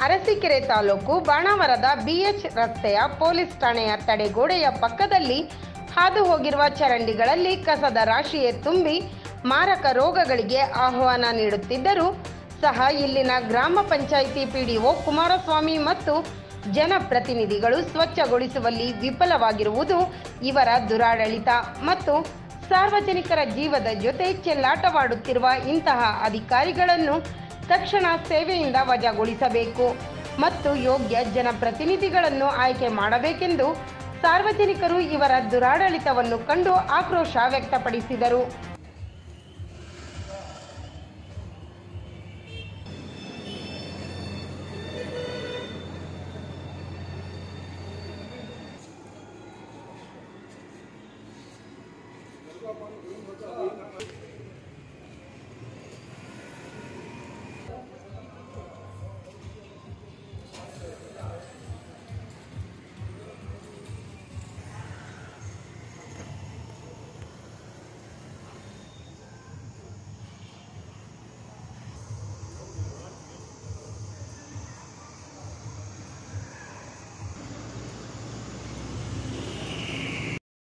ಅರಸೀಕೆರೆ ತಾಲೂಕು ಬಾಣಾವರದ ಬಿಎಚ್ ರಸ್ತೆಯ ಪೊಲೀಸ್ ಠಾಣೆಯ ತಡೆಗೋಡೆಯ ಪಕ್ಕದಲ್ಲಿ ಹಾದು ಹೋಗಿರುವ ಚರಂಡಿಗಳಲ್ಲಿ ಕಸದ ರಾಶಿಯೇ ತುಂಬಿ ಮಾರಕ ರೋಗಗಳಿಗೆ ಆಹ್ವಾನ ನೀಡುತ್ತಿದ್ದರೂ ಸಹ ಇಲ್ಲಿನ ಗ್ರಾಮ ಪಂಚಾಯಿತಿ ಪಿಡಿಒ ಕುಮಾರಸ್ವಾಮಿ ಮತ್ತು ಜನಪ್ರತಿನಿಧಿಗಳು ಸ್ವಚ್ಛಗೊಳಿಸುವಲ್ಲಿ ವಿಫಲವಾಗಿರುವುದು ಇವರ ದುರಾಡಳಿತ ಮತ್ತು ಸಾರ್ವಜನಿಕರ ಜೀವದ ಜೊತೆ ಚೆಲ್ಲಾಟವಾಡುತ್ತಿರುವ ಇಂತಹ ಅಧಿಕಾರಿಗಳನ್ನು ತಕ್ಷಣ ಸೇವೆಯಿಂದ ವಜಾಗೊಳಿಸಬೇಕು ಮತ್ತು ಯೋಗ್ಯ ಜನಪ್ರತಿನಿಧಿಗಳನ್ನು ಆಯ್ಕೆ ಮಾಡಬೇಕೆಂದು ಸಾರ್ವಜನಿಕರು ಇವರ ದುರಾಡಳಿತವನ್ನು ಕಂಡು ಆಕ್ರೋಶ ವ್ಯಕ್ತಪಡಿಸಿದರು.